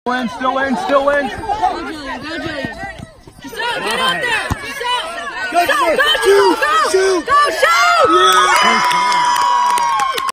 Still in, still in. Go, Julian, go, Julian. Just out, get out there. Just out. Go, Go, shoot! shoot! Go, shoot! Yeah!